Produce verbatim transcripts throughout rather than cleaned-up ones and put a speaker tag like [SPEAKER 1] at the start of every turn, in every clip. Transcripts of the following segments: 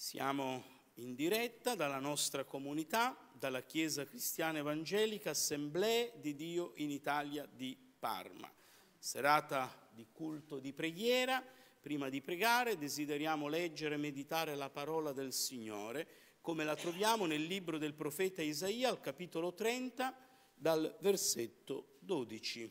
[SPEAKER 1] Siamo in diretta dalla nostra comunità, dalla Chiesa Cristiana Evangelica Assemblee di Dio in Italia di Parma. Serata di culto di preghiera. Prima di pregare desideriamo leggere e meditare la parola del Signore, come la troviamo nel libro del profeta Isaia, al capitolo trenta, dal versetto dodici.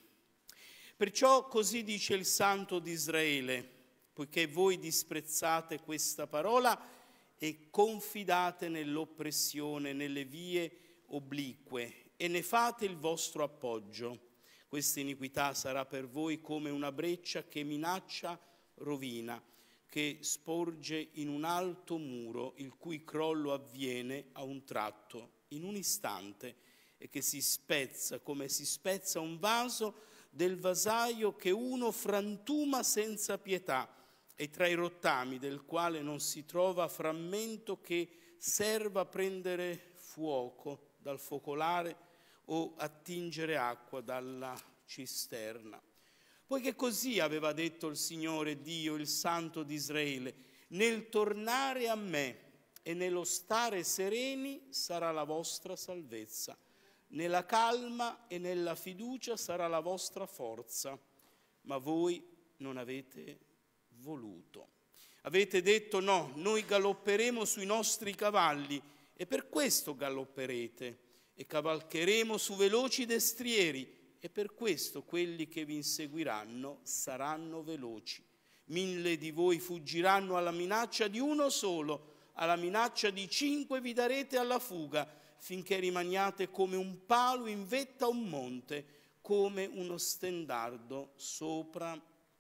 [SPEAKER 1] Perciò così dice il Santo di Israele, poiché voi disprezzate questa parola e confidate nell'oppressione, nelle vie oblique, e ne fate il vostro appoggio. Questa iniquità sarà per voi come una breccia che minaccia rovina, che sporge in un alto muro, il cui crollo avviene a un tratto, in un istante, e che si spezza come si spezza un vaso del vasaio che uno frantuma senza pietà, e tra i rottami del quale non si trova frammento che serva a prendere fuoco dal focolare o attingere acqua dalla cisterna. Poiché così aveva detto il Signore Dio, il Santo di Israele: nel tornare a me e nello stare sereni sarà la vostra salvezza, nella calma e nella fiducia sarà la vostra forza, ma voi non avete voluto. Avete detto: no, noi galopperemo sui nostri cavalli, e per questo galopperete, e cavalcheremo su veloci destrieri, e per questo quelli che vi inseguiranno saranno veloci. Mille di voi fuggiranno alla minaccia di uno solo, alla minaccia di cinque vi darete alla fuga, finché rimaniate come un palo in vetta a un monte, come uno stendardo sopra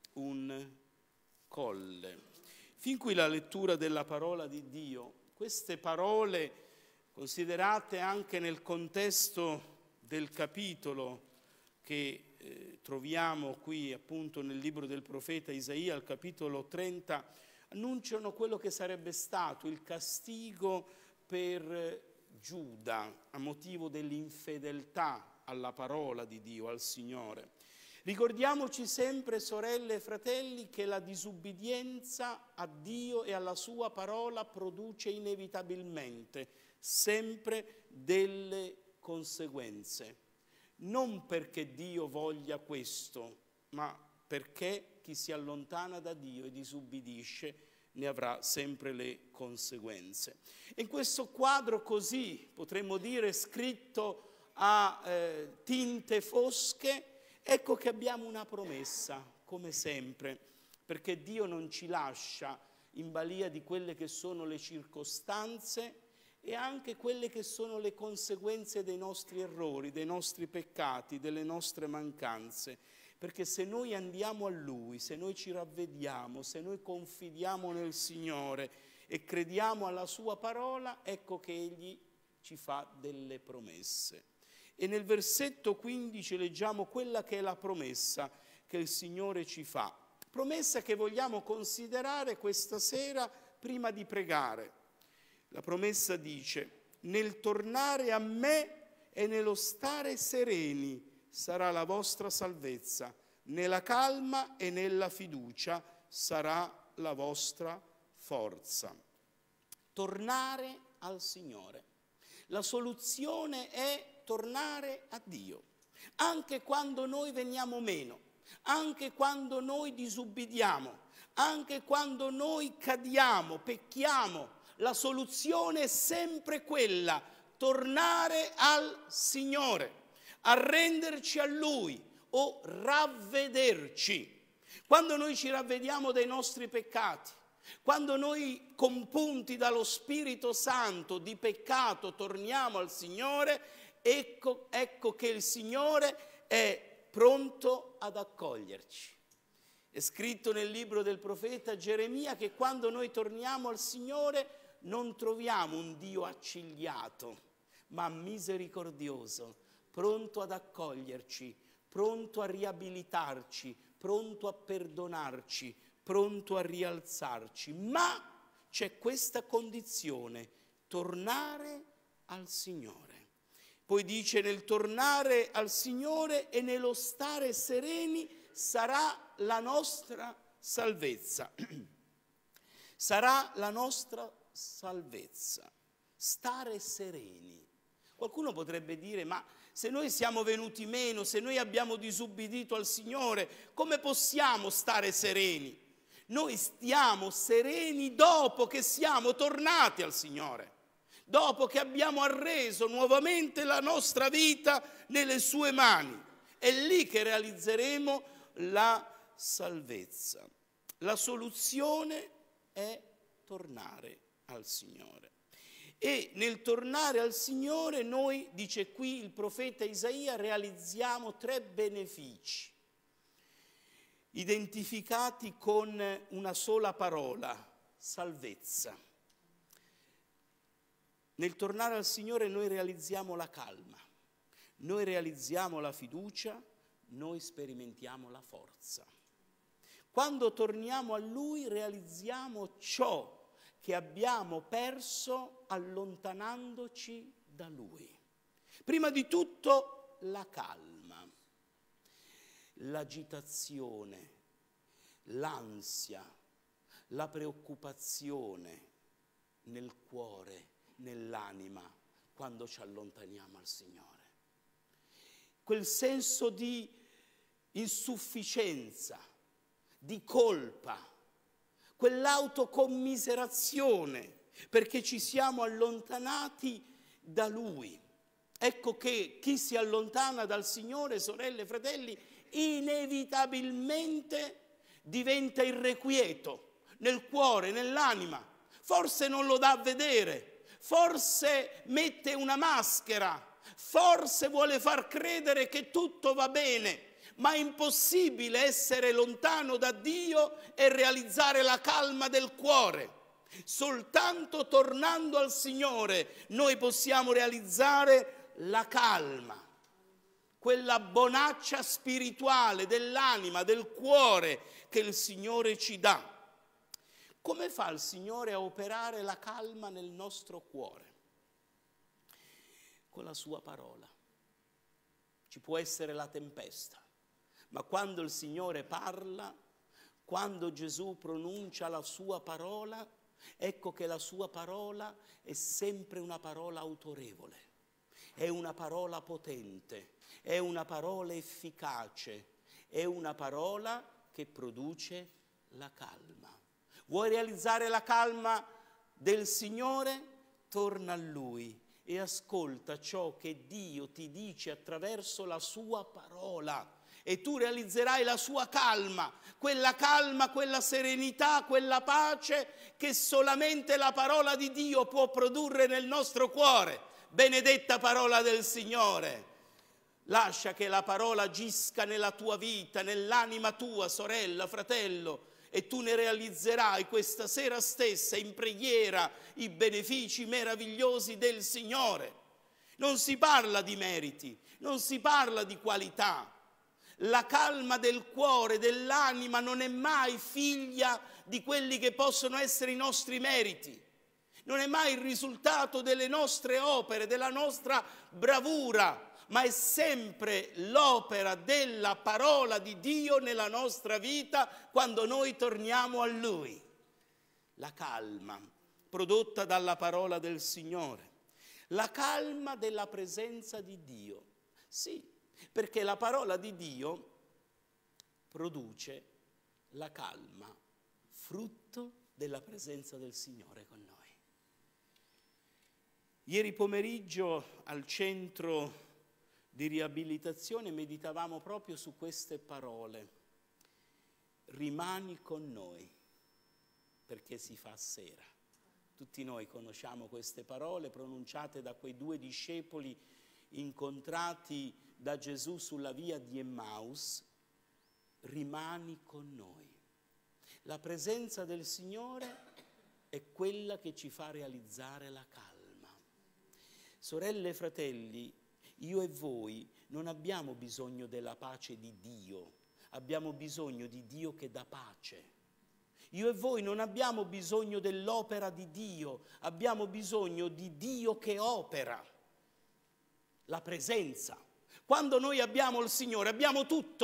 [SPEAKER 1] un colle. Fin qui la lettura della parola di Dio. Queste parole, considerate anche nel contesto del capitolo che eh, troviamo qui appunto nel libro del profeta Isaia, al capitolo trenta, annunciano quello che sarebbe stato il castigo per Giuda a motivo dell'infedeltà alla parola di Dio, al Signore. Ricordiamoci sempre, sorelle e fratelli, che la disubbidienza a Dio e alla sua parola produce inevitabilmente sempre delle conseguenze. Non perché Dio voglia questo, ma perché chi si allontana da Dio e disubbidisce ne avrà sempre le conseguenze. In questo quadro così, potremmo dire, scritto a eh, tinte fosche, ecco che abbiamo una promessa, come sempre, perché Dio non ci lascia in balia di quelle che sono le circostanze e anche quelle che sono le conseguenze dei nostri errori, dei nostri peccati, delle nostre mancanze. Perché se noi andiamo a Lui, se noi ci ravvediamo, se noi confidiamo nel Signore e crediamo alla Sua parola, ecco che Egli ci fa delle promesse. E nel versetto quindici leggiamo quella che è la promessa che il Signore ci fa. Promessa che vogliamo considerare questa sera prima di pregare. La promessa dice: nel tornare a me e nello stare sereni sarà la vostra salvezza, nella calma e nella fiducia sarà la vostra forza. Tornare al Signore. La soluzione è tornare a Dio, anche quando noi veniamo meno, anche quando noi disubbidiamo, anche quando noi cadiamo, pecchiamo. La soluzione è sempre quella: tornare al Signore, arrenderci a Lui o ravvederci. Quando noi ci ravvediamo dei nostri peccati, quando noi, compunti dallo Spirito Santo di peccato, torniamo al Signore, ecco, ecco che il Signore è pronto ad accoglierci. È scritto nel libro del profeta Geremia che quando noi torniamo al Signore non troviamo un Dio accigliato, ma misericordioso, pronto ad accoglierci, pronto a riabilitarci, pronto a perdonarci, pronto a rialzarci. Ma c'è questa condizione: tornare al Signore. Poi dice: nel tornare al Signore e nello stare sereni sarà la nostra salvezza. Sarà la nostra salvezza. Stare sereni. Qualcuno potrebbe dire, ma se noi siamo venuti meno, se noi abbiamo disubbidito al Signore, come possiamo stare sereni? Noi stiamo sereni dopo che siamo tornati al Signore, dopo che abbiamo arreso nuovamente la nostra vita nelle sue mani. È lì che realizzeremo la salvezza. La soluzione è tornare al Signore. E nel tornare al Signore noi, dice qui il profeta Isaia, realizziamo tre benefici, identificati con una sola parola: salvezza. Nel tornare al Signore noi realizziamo la calma, noi realizziamo la fiducia, noi sperimentiamo la forza. Quando torniamo a Lui realizziamo ciò che abbiamo perso allontanandoci da Lui. Prima di tutto la calma, l'agitazione, l'ansia, la preoccupazione nel cuore, nell'anima, quando ci allontaniamo al Signore. Quel senso di insufficienza, di colpa, quell'autocommiserazione perché ci siamo allontanati da Lui. Ecco che chi si allontana dal Signore, sorelle e fratelli, inevitabilmente diventa irrequieto nel cuore, nell'anima. Forse non lo dà a vedere, forse mette una maschera, forse vuole far credere che tutto va bene, ma è impossibile essere lontano da Dio e realizzare la calma del cuore. Soltanto tornando al Signore noi possiamo realizzare la calma, quella bonaccia spirituale dell'anima, del cuore che il Signore ci dà. Come fa il Signore a operare la calma nel nostro cuore? Con la sua parola. Ci può essere la tempesta, ma quando il Signore parla, quando Gesù pronuncia la sua parola, ecco che la sua parola è sempre una parola autorevole, è una parola potente, è una parola efficace, è una parola che produce la calma. Vuoi realizzare la calma del Signore? Torna a Lui e ascolta ciò che Dio ti dice attraverso la sua parola. E tu realizzerai la sua calma, quella calma, quella serenità, quella pace che solamente la parola di Dio può produrre nel nostro cuore. Benedetta parola del Signore. Lascia che la parola agisca nella tua vita, nell'anima tua, sorella, fratello, e tu ne realizzerai questa sera stessa in preghiera i benefici meravigliosi del Signore. Non si parla di meriti, non si parla di qualità. La calma del cuore, dell'anima, non è mai figlia di quelli che possono essere i nostri meriti. Non è mai il risultato delle nostre opere, della nostra bravura, ma è sempre l'opera della parola di Dio nella nostra vita quando noi torniamo a Lui. La calma prodotta dalla parola del Signore. La calma della presenza di Dio. Sì. Perché la parola di Dio produce la calma, frutto della presenza del Signore con noi. Ieri pomeriggio al centro di riabilitazione meditavamo proprio su queste parole. Rimani con noi, perché si fa sera. Tutti noi conosciamo queste parole pronunciate da quei due discepoli incontrati da Gesù sulla via di Emmaus. Rimani con noi. La presenza del Signore è quella che ci fa realizzare la calma. Sorelle e fratelli, io e voi non abbiamo bisogno della pace di Dio, abbiamo bisogno di Dio che dà pace. Io e voi non abbiamo bisogno dell'opera di Dio, abbiamo bisogno di Dio che opera. La presenza. Quando noi abbiamo il Signore abbiamo tutto,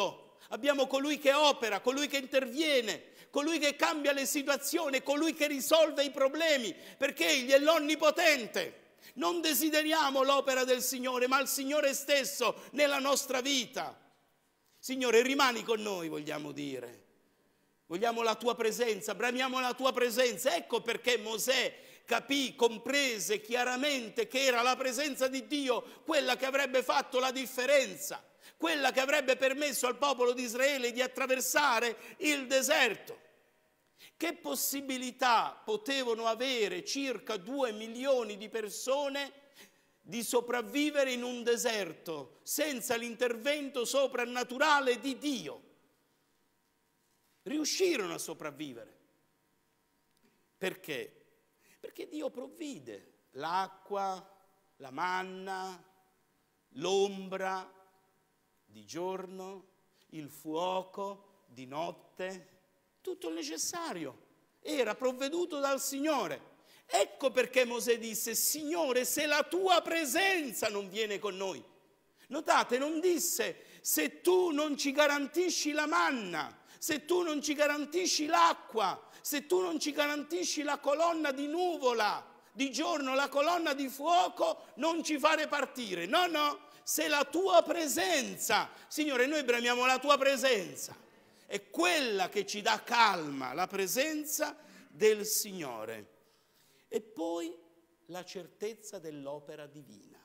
[SPEAKER 1] abbiamo colui che opera, colui che interviene, colui che cambia le situazioni, colui che risolve i problemi, perché Egli è l'Onnipotente. Non desideriamo l'opera del Signore, ma il Signore stesso nella nostra vita. Signore, rimani con noi, vogliamo dire. Vogliamo la tua presenza, bramiamo la tua presenza. Ecco perché Mosè capì, comprese chiaramente che era la presenza di Dio quella che avrebbe fatto la differenza, quella che avrebbe permesso al popolo di Israele di attraversare il deserto. Che possibilità potevano avere circa due milioni di persone di sopravvivere in un deserto senza l'intervento soprannaturale di Dio? Riuscirono a sopravvivere. Perché? Perché Dio provvide l'acqua, la manna, l'ombra di giorno, il fuoco di notte, tutto il necessario era provveduto dal Signore. Ecco perché Mosè disse: Signore, se la tua presenza non viene con noi. Notate, non disse: se tu non ci garantisci la manna, se tu non ci garantisci l'acqua, se tu non ci garantisci la colonna di nuvola di giorno, la colonna di fuoco, non ci fare partire. No, no, se la tua presenza, Signore, noi bramiamo la tua presenza. È quella che ci dà calma, la presenza del Signore. E poi la certezza dell'opera divina.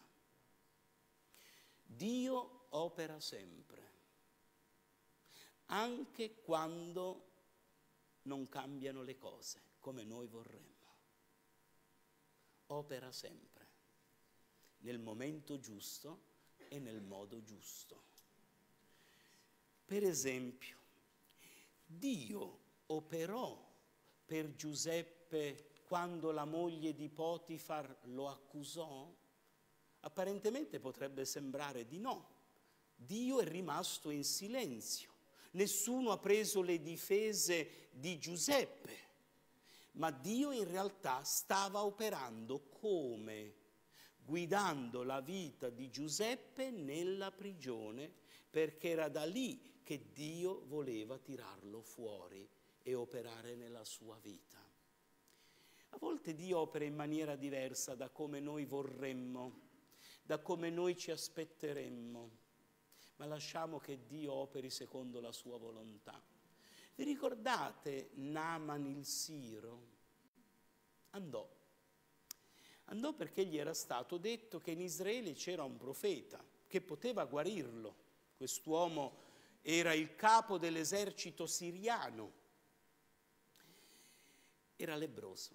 [SPEAKER 1] Dio opera sempre, anche quando non cambiano le cose come noi vorremmo. Opera sempre, nel momento giusto e nel modo giusto. Per esempio, Dio operò per Giuseppe quando la moglie di Potifar lo accusò? Apparentemente potrebbe sembrare di no. Dio è rimasto in silenzio. Nessuno ha preso le difese di Giuseppe, ma Dio in realtà stava operando come? Guidando la vita di Giuseppe nella prigione, perché era da lì che Dio voleva tirarlo fuori e operare nella sua vita. A volte Dio opera in maniera diversa da come noi vorremmo, da come noi ci aspetteremmo, ma lasciamo che Dio operi secondo la sua volontà. Vi ricordate Naaman il Siro? Andò. Andò perché gli era stato detto che in Israele c'era un profeta che poteva guarirlo. Quest'uomo era il capo dell'esercito siriano, era lebbroso.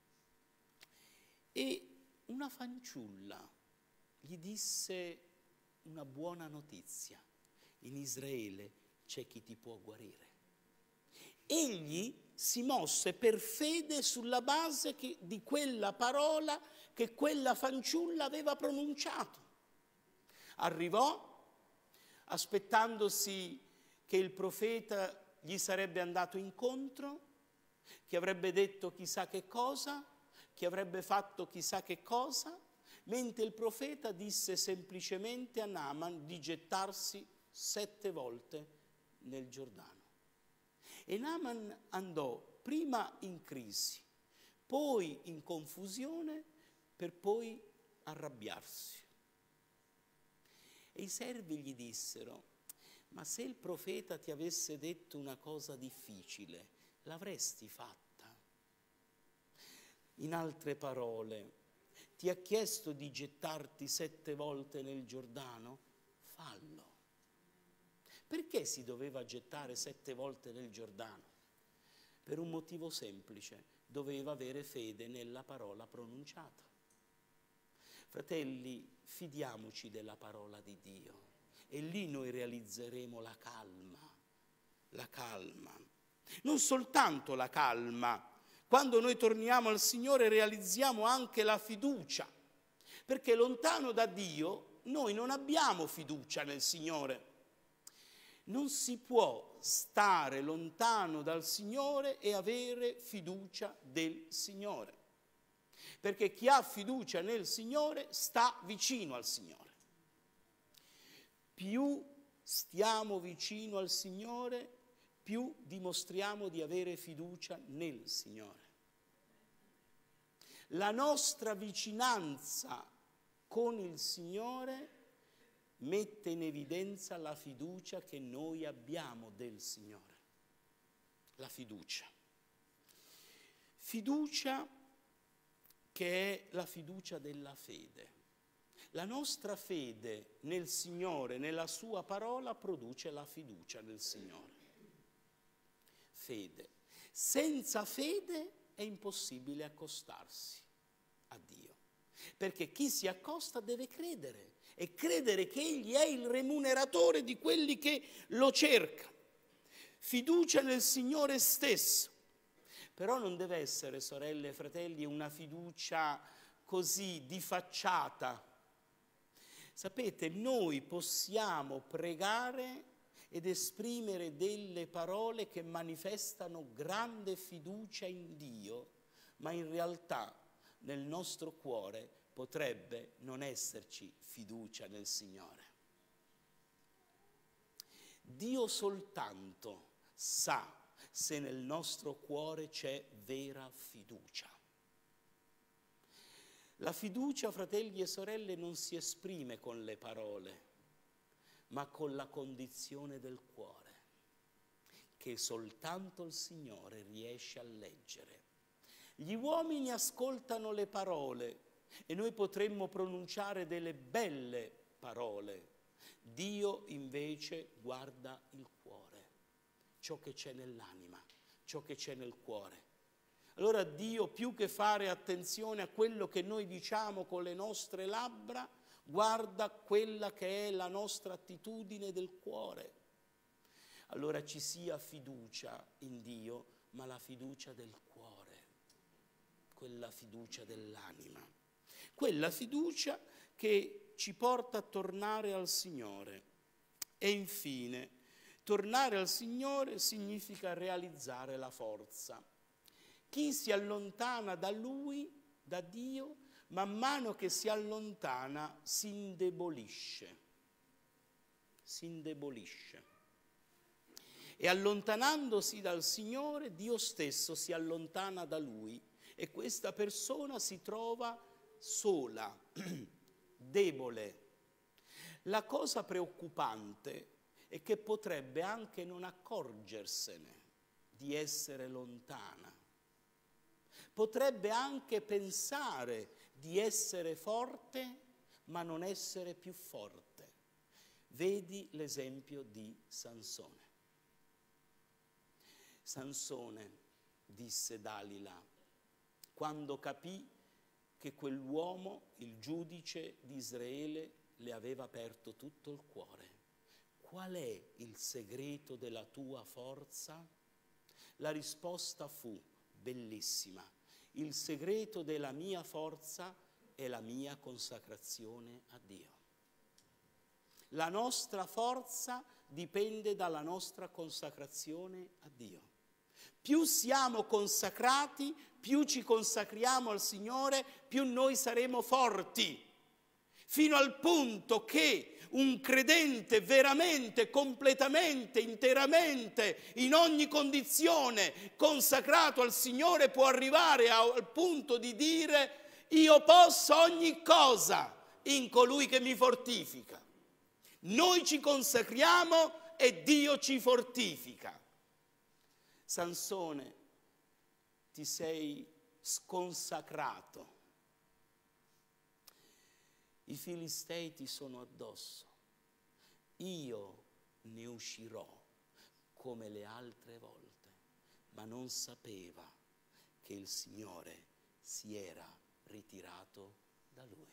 [SPEAKER 1] E una fanciulla gli disse una buona notizia: in Israele c'è chi ti può guarire. Egli si mosse per fede sulla base che, di quella parola che quella fanciulla aveva pronunciato. Arrivò aspettandosi che il profeta gli sarebbe andato incontro, che avrebbe detto chissà che cosa, che avrebbe fatto chissà che cosa, mentre il profeta disse semplicemente a Naaman di gettarsi sette volte nel Giordano. E Naaman andò prima in crisi, poi in confusione, per poi arrabbiarsi. E i servi gli dissero: ma se il profeta ti avesse detto una cosa difficile, l'avresti fatta? In altre parole, ti ha chiesto di gettarti sette volte nel Giordano? Fallo. Perché si doveva gettare sette volte nel Giordano? Per un motivo semplice: doveva avere fede nella parola pronunciata. Fratelli, fidiamoci della parola di Dio e lì noi realizzeremo la calma, la calma. Non soltanto la calma, quando noi torniamo al Signore realizziamo anche la fiducia, perché lontano da Dio noi non abbiamo fiducia nel Signore. Non si può stare lontano dal Signore e avere fiducia del Signore, perché chi ha fiducia nel Signore sta vicino al Signore. Più stiamo vicino al Signore, più dimostriamo di avere fiducia nel Signore. La nostra vicinanza con il Signore mette in evidenza la fiducia che noi abbiamo del Signore. La fiducia. Fiducia che è la fiducia della fede. La nostra fede nel Signore, nella sua parola, produce la fiducia nel Signore. Fede. Senza fede è impossibile accostarsi a Dio, perché chi si accosta deve credere e credere che Egli è il remuneratore di quelli che lo cercano. Fiducia nel Signore stesso. Però non deve essere, sorelle e fratelli, una fiducia così di facciata. Sapete, noi possiamo pregare ed esprimere delle parole che manifestano grande fiducia in Dio, ma in realtà nel nostro cuore potrebbe non esserci fiducia nel Signore. Dio soltanto sa se nel nostro cuore c'è vera fiducia. La fiducia, fratelli e sorelle, non si esprime con le parole, ma con la condizione del cuore, che soltanto il Signore riesce a leggere. Gli uomini ascoltano le parole e noi potremmo pronunciare delle belle parole. Dio invece guarda il cuore, ciò che c'è nell'anima, ciò che c'è nel cuore. Allora Dio, più che fare attenzione a quello che noi diciamo con le nostre labbra, guarda quella che è la nostra attitudine del cuore. Allora ci sia fiducia in Dio, ma la fiducia del cuore, quella fiducia dell'anima, quella fiducia che ci porta a tornare al Signore. E infine, tornare al Signore significa realizzare la forza. Chi si allontana da Lui, da Dio, man mano che si allontana si indebolisce, si indebolisce. E allontanandosi dal Signore, Dio stesso si allontana da Lui e questa persona si trova sola, debole. La cosa preoccupante è che potrebbe anche non accorgersene di essere lontana. Potrebbe anche pensare di essere forte, ma non essere più forte. Vedi l'esempio di Sansone. Sansone, disse Dalila, quando capì che quell'uomo, il giudice di Israele, le aveva aperto tutto il cuore. Qual è il segreto della tua forza? La risposta fu bellissima. Il segreto della mia forza è la mia consacrazione a Dio. La nostra forza dipende dalla nostra consacrazione a Dio. Più siamo consacrati, più ci consacriamo al Signore, più noi saremo forti, fino al punto che un credente veramente, completamente, interamente, in ogni condizione, consacrato al Signore, può arrivare al punto di dire: io posso ogni cosa in colui che mi fortifica. Noi ci consacriamo e Dio ci fortifica. Sansone, ti sei sconsacrato. I filistei ti sono addosso. Io ne uscirò come le altre volte, ma non sapeva che il Signore si era ritirato da lui.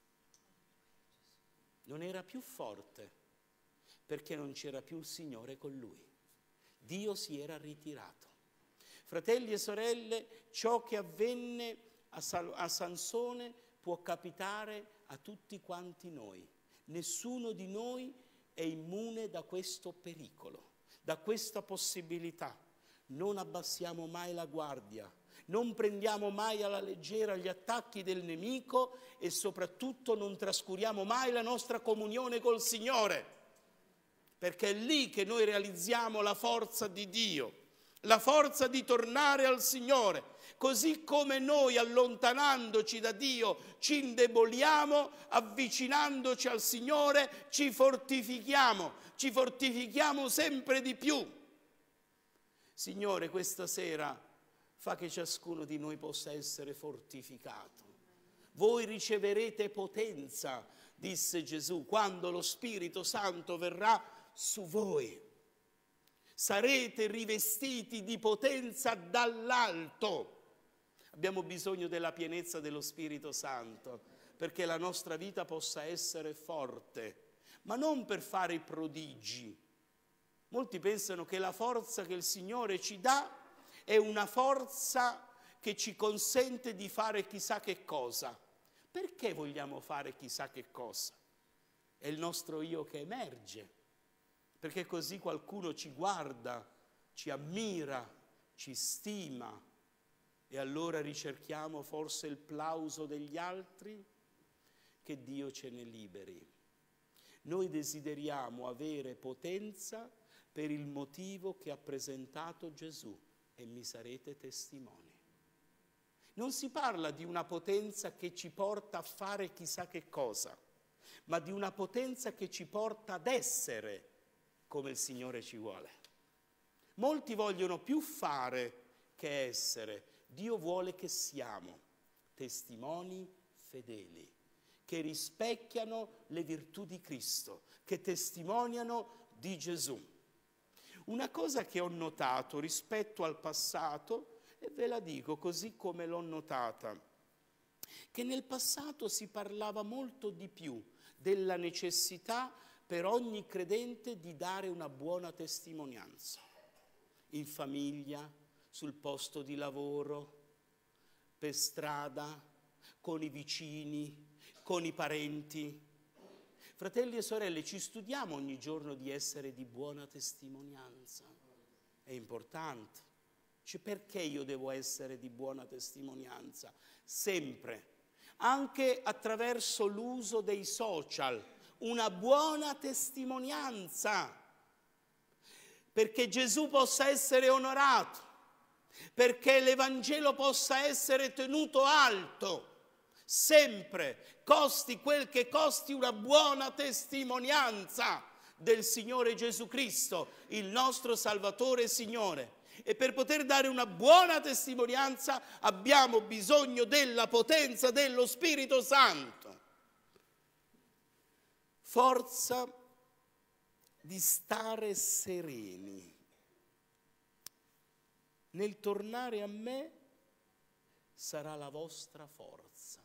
[SPEAKER 1] Non era più forte perché non c'era più il Signore con lui. Dio si era ritirato. Fratelli e sorelle, ciò che avvenne a, Sal- a Sansone può capitare a tutti quanti noi. Nessuno di noi è immune da questo pericolo, da questa possibilità. Non abbassiamo mai la guardia, non prendiamo mai alla leggera gli attacchi del nemico e soprattutto non trascuriamo mai la nostra comunione col Signore, perché è lì che noi realizziamo la forza di Dio, la forza di tornare al Signore. Così come noi, allontanandoci da Dio, ci indeboliamo, avvicinandoci al Signore ci fortifichiamo, ci fortifichiamo sempre di più. Signore, questa sera fa che ciascuno di noi possa essere fortificato. Voi riceverete potenza, disse Gesù, quando lo Spirito Santo verrà su voi. Sarete rivestiti di potenza dall'alto. Abbiamo bisogno della pienezza dello Spirito Santo perché la nostra vita possa essere forte, ma non per fare i prodigi. Molti pensano che la forza che il Signore ci dà è una forza che ci consente di fare chissà che cosa. Perché vogliamo fare chissà che cosa? È il nostro io che emerge, perché così qualcuno ci guarda, ci ammira, ci stima, e allora ricerchiamo forse il plauso degli altri. Che Dio ce ne liberi. Noi desideriamo avere potenza per il motivo che ha presentato Gesù, e mi sarete testimoni. Non si parla di una potenza che ci porta a fare chissà che cosa, ma di una potenza che ci porta ad essere come il Signore ci vuole. Molti vogliono più fare che essere. Dio vuole che siamo testimoni fedeli, che rispecchiano le virtù di Cristo, che testimoniano di Gesù. Una cosa che ho notato rispetto al passato, e ve la dico così come l'ho notata, che nel passato si parlava molto di più della necessità per ogni credente di dare una buona testimonianza, in famiglia, sul posto di lavoro, per strada, con i vicini, con i parenti. Fratelli e sorelle, ci studiamo ogni giorno di essere di buona testimonianza. È importante. Cioè, perché io devo essere di buona testimonianza? Sempre. Anche attraverso l'uso dei social. Una buona testimonianza. Perché Gesù possa essere onorato. Perché l'Evangelo possa essere tenuto alto. Sempre, costi quel che costi, una buona testimonianza del Signore Gesù Cristo, il nostro Salvatore e Signore. E per poter dare una buona testimonianza abbiamo bisogno della potenza dello Spirito Santo. Forza di stare sereni. Nel tornare a me sarà la vostra forza.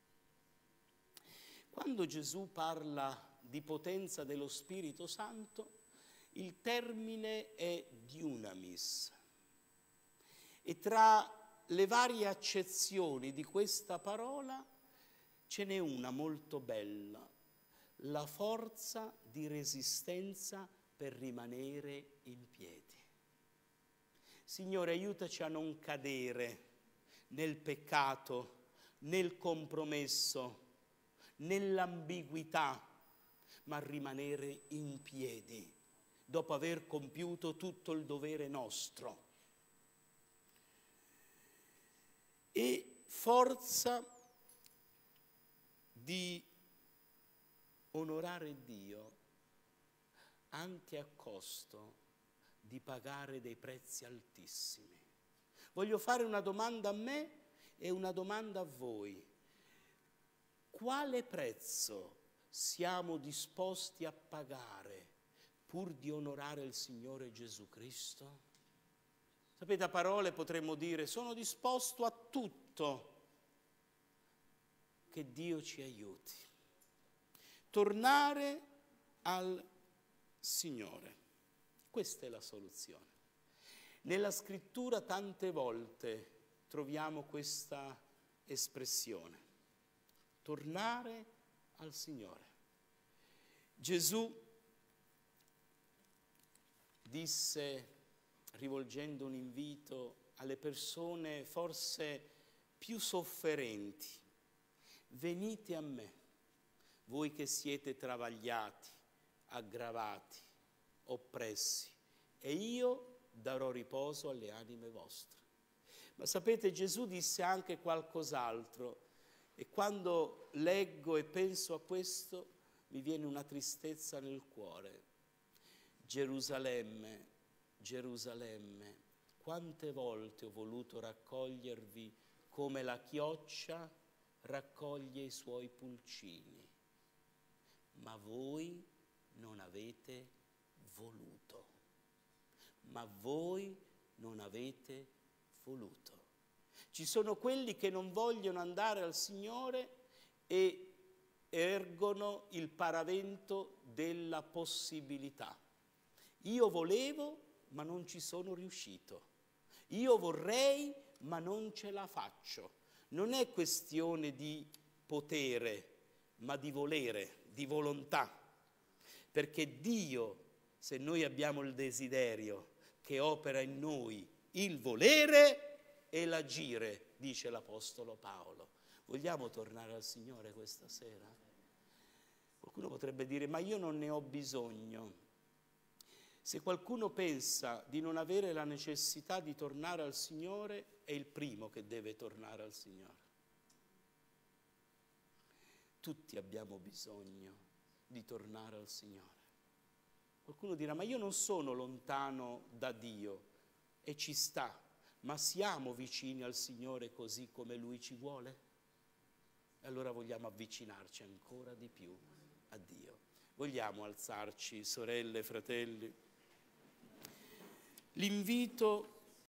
[SPEAKER 1] Quando Gesù parla di potenza dello Spirito Santo, il termine è dunamis. E tra le varie accezioni di questa parola ce n'è una molto bella, la forza di resistenza per rimanere in piedi. Signore, aiutaci a non cadere nel peccato, nel compromesso, nell'ambiguità, ma rimanere in piedi dopo aver compiuto tutto il dovere nostro. E forza di onorare Dio anche a costo di pagare dei prezzi altissimi. Voglio fare una domanda a me e una domanda a voi. Quale prezzo siamo disposti a pagare pur di onorare il Signore Gesù Cristo? Sapete, a parole potremmo dire: sono disposto a tutto, che Dio ci aiuti. Tornare al Signore. Questa è la soluzione. Nella scrittura tante volte troviamo questa espressione. Tornare al Signore. Gesù disse, rivolgendo un invito alle persone forse più sofferenti: venite a me, voi che siete travagliati, aggravati, oppressi, e io darò riposo alle anime vostre. Ma sapete, Gesù disse anche qualcos'altro, e quando leggo e penso a questo mi viene una tristezza nel cuore. Gerusalemme, Gerusalemme, quante volte ho voluto raccogliervi come la chioccia raccoglie i suoi pulcini, ma voi non avete voluto. Ma voi non avete voluto. Ci sono quelli che non vogliono andare al Signore e ergono il paravento della possibilità. Io volevo, ma non ci sono riuscito. Io vorrei, ma non ce la faccio. Non è questione di potere, ma di volere, di volontà. Perché Dio, se noi abbiamo il desiderio che opera in noi il volere e l'agire, dice l'Apostolo Paolo. Vogliamo tornare al Signore questa sera? Qualcuno potrebbe dire, ma io non ne ho bisogno. Se qualcuno pensa di non avere la necessità di tornare al Signore, è il primo che deve tornare al Signore. Tutti abbiamo bisogno di tornare al Signore. Qualcuno dirà, ma io non sono lontano da Dio, e ci sta, ma siamo vicini al Signore così come Lui ci vuole? E allora vogliamo avvicinarci ancora di più a Dio. Vogliamo alzarci, sorelle, fratelli? L'invito